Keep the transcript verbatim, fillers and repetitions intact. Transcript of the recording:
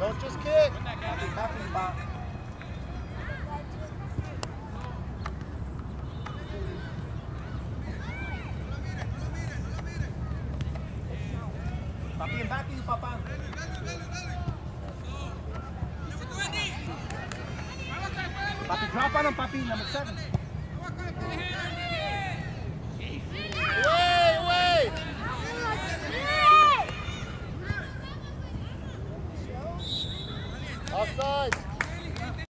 Don't just kick. Papi, papi, pa. Papi, empate, papá. Papi, drop on him, papi, number seven.